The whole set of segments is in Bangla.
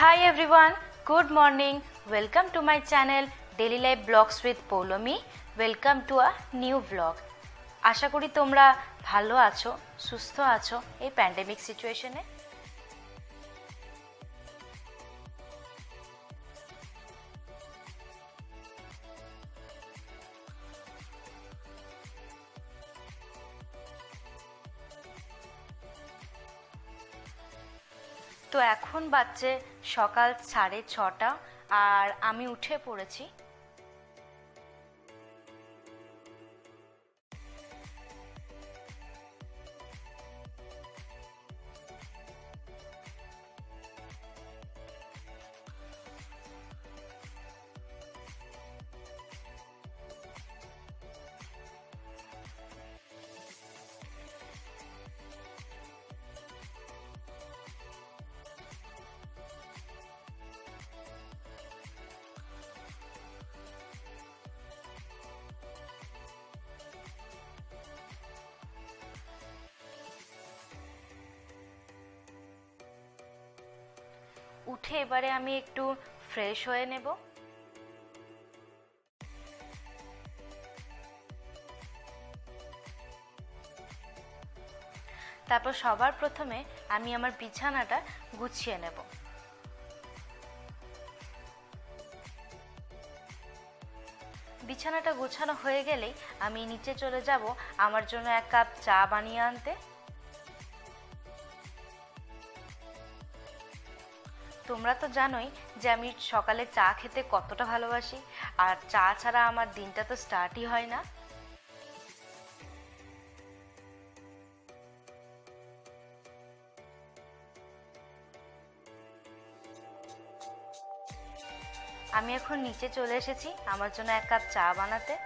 Hi everyone, good morning. Welcome to my channel Daily Life Vlogs with Poulomi. Welcome to a new vlog. আশা করি তোমরা ভালো আছো, সুস্থ আছো এই প্যান্ডেমিক সিচুয়েশনে। তো এখন বাজছে সকাল 6:30 আর আমি উঠে পড়েছি। উঠে এবারে আমি একটু ফ্রেশ হয়ে নেব। তারপর সবার প্রথমে আমি আমার বিছানাটা গুছিয়ে নেব। বিছানাটা গোছানো হয়ে গেলেই আমি নিচে চলে যাব আমার জন্য এক কাপ চা বানিয়ে আনতে। তোমরা তো জানোই যে আমি সকালে চা খেতে কতটা ভালোবাসি, আর চা ছাড়া আমার দিনটা তো স্টার্টই হয় না। আমি এখন নিচে চলে এসেছি আমার জন্য এক কাপ চা বানাতে।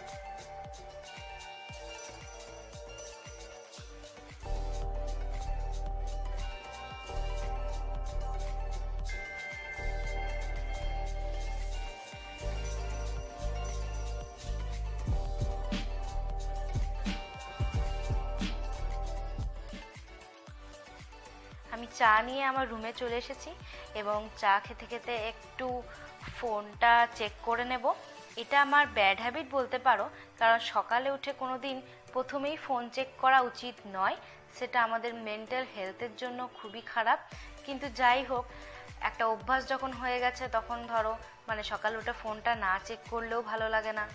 আমি চা নিয়ে আমার রুমে চলে এসেছি এবং চা খেতে খেতে একটু ফোনটা চেক করে নেব। এটা আমার ব্যাড হ্যাবিট বলতে পারো, কারণ সকালে উঠে কোনো দিন প্রথমেই ফোন চেক করা উচিত নয়। সেটা আমাদের মেন্টাল হেলথের জন্য খুবই খারাপ। কিন্তু যাই হোক, একটা অভ্যাস যখন হয়ে গেছে তখন ধরো সকালে উঠে ফোনটা না চেক করলেও ভালো লাগে না।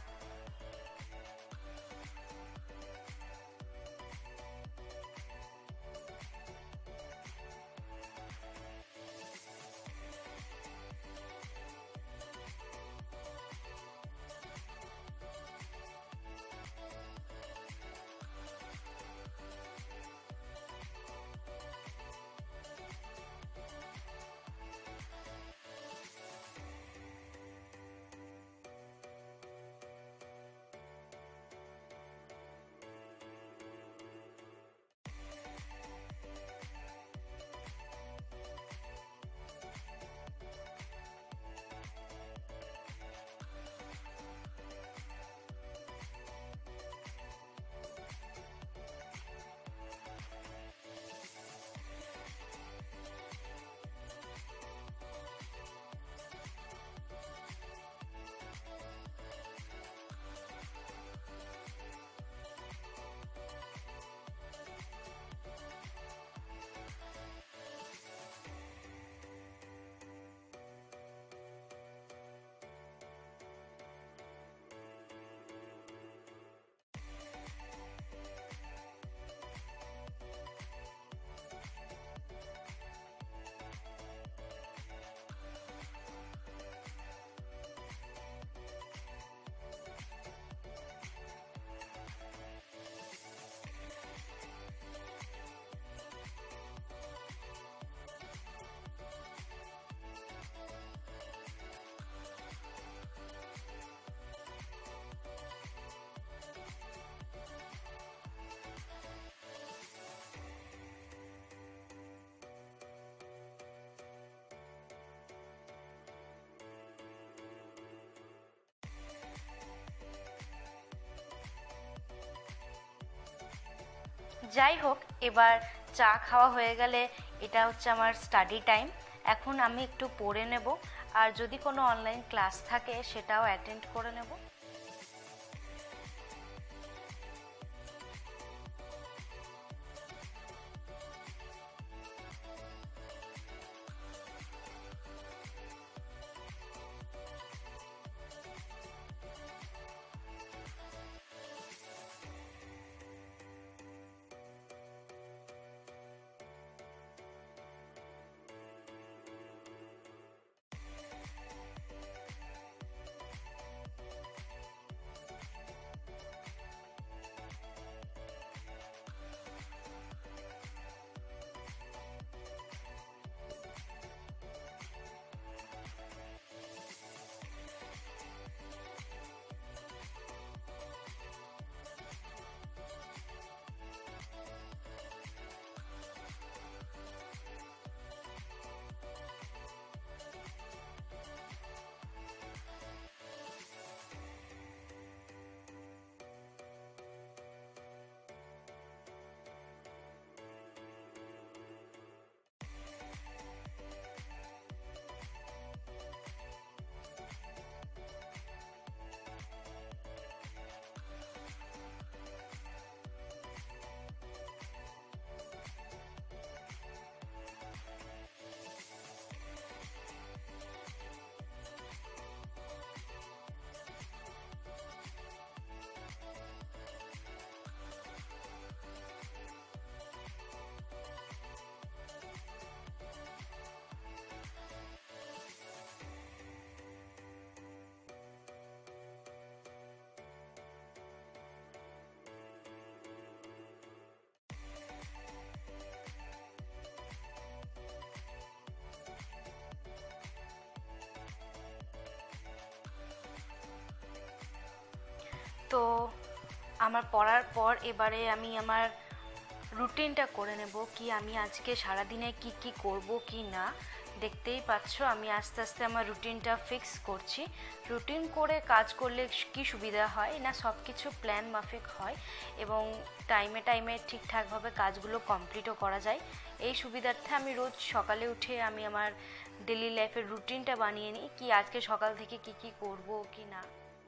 যাই হোক, এবার চা খাওয়া হয়ে গেলে এটা হচ্ছে আমার স্টাডি টাইম। এখন আমি একটু পড়ে নেব, আর যদি কোনো অনলাইন ক্লাস থাকে সেটাও অ্যাটেন্ড করে নেব। তো আমার পড়ার পর এবারে আমি আমার রুটিনটা করে নেব, কি আমি আজকে সারাদিনে কি কি করব কি না। দেখতেই পাচ্ছ আমি আস্তে আস্তে আমার রুটিনটা ফিক্স করছি। রুটিন করে কাজ করলে কি সুবিধা হয় না, সব কিছু প্ল্যান মাফিক হয় এবং টাইমে টাইমে ঠিকঠাকভাবে কাজগুলো কমপ্লিটও করা যায়। এই সুবিধার্থে আমি রোজ সকালে উঠে আমি আমার ডেলি লাইফের রুটিনটা বানিয়ে নিই, কি আজকে সকাল থেকে কি কি করব কি না।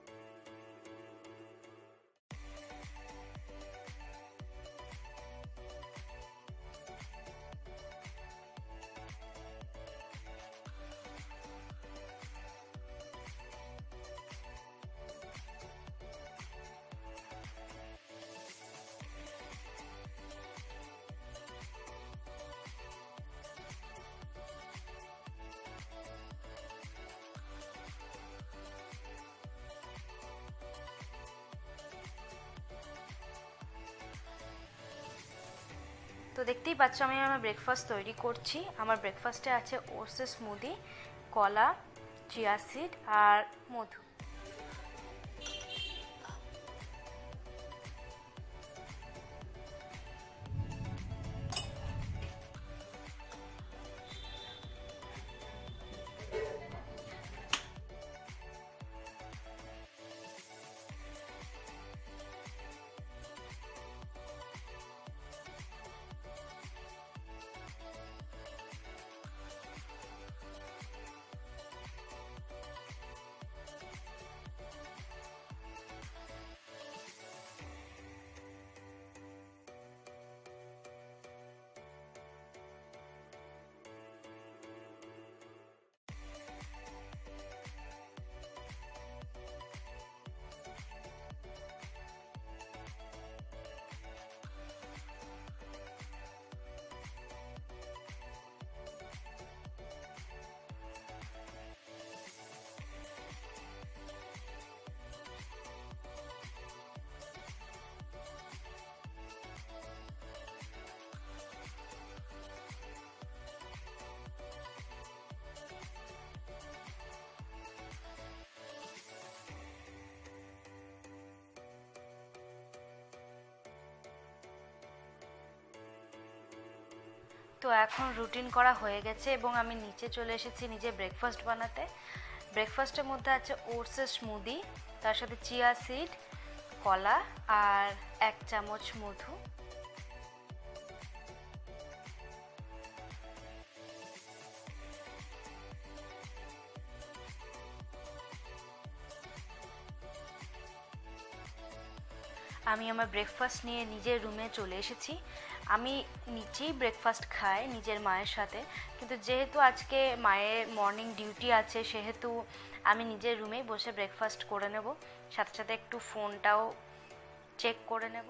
তো দেখতেই পাচ্ছ আমি আমার ব্রেকফাস্ট তৈরি করছি। আমার ব্রেকফাস্টে আছে ওটসের স্মুদি, কলা, চিয়া সিড আর মধু। তো এখন রুটিন করা হয়ে গেছে এবং আমি নিচে চলে এসেছি নিজে ব্রেকফাস্ট বানাতে। ব্রেকফাস্টের মধ্যে আছে ওটসের স্মুদি, তার সাথে চিয়া সিড, কলা আর 1 চামচ মধু। আমি আমার ব্রেকফাস্ট নিয়ে নিজের রুমে চলে এসেছি। আমি নিচেই ব্রেকফাস্ট খাই নিজের মায়ের সাথে, কিন্তু যেহেতু আজকে মায়ের মর্নিং ডিউটি আছে সেহেতু আমি নিজের রুমেই বসে ব্রেকফাস্ট করে নেব, সাথে সাথে একটু ফোনটাও চেক করে নেব।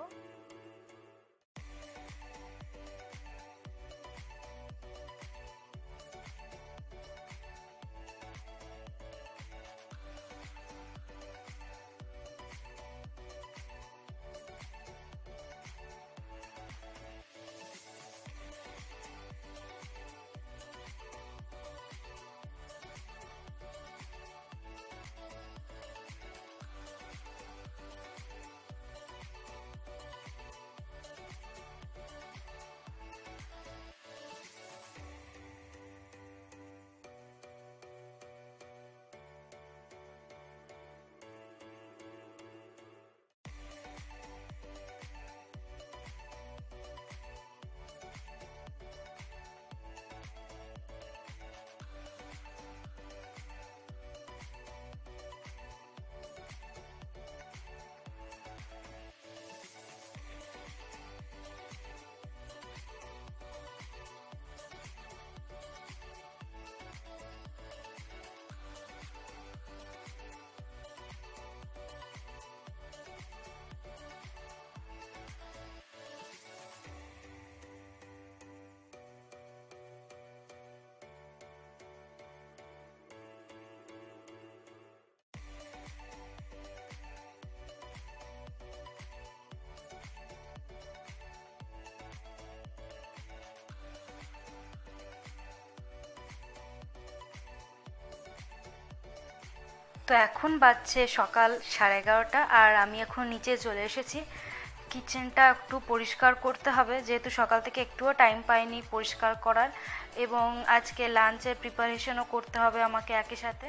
তো এখন বাজছে সকাল 11:30 আর আমি এখন নিচে চলে এসেছি। কিচেনটা একটু পরিষ্কার করতে হবে, যেহেতু সকাল থেকে একটুও টাইম পাইনি পরিষ্কার করার, এবং আজকে লাঞ্চের প্রিপারেশনও করতে হবে আমাকে একই সাথে।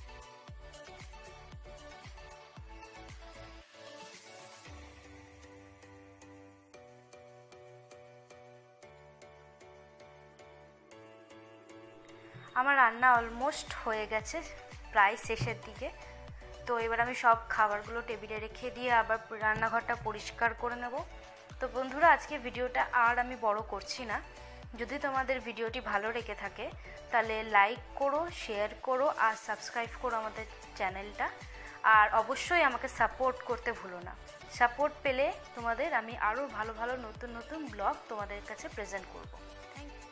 আমার রান্না অলমোস্ট হয়ে গেছে, প্রায় শেষের দিকে। তো এবার আমি সব খাবারগুলো টেবিলে রেখে দিয়ে আবার রান্নাঘরটা পরিষ্কার করে নেব। তো বন্ধুরা, আজকে ভিডিওটা আর আমি বড় করছি না। যদি তোমাদের ভিডিওটি ভালো লেগে থাকে তাহলে লাইক করো, শেয়ার করো আর সাবস্ক্রাইব করো আমাদের চ্যানেলটা। আর অবশ্যই আমাকে সাপোর্ট করতে ভুলো না। সাপোর্ট পেলে তোমাদের আমি আরও ভালো ভালো নতুন নতুন ব্লগ তোমাদের কাছে প্রেজেন্ট করব। Thank you.